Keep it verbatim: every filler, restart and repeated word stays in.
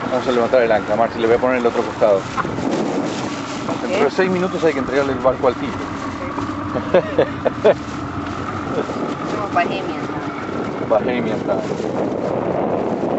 Vamos a levantar el ancla, Marci, le voy a poner el otro costado. Dentro de seis minutos hay que entregarle el barco al tipo. Como Bohemian. Bohemian Time.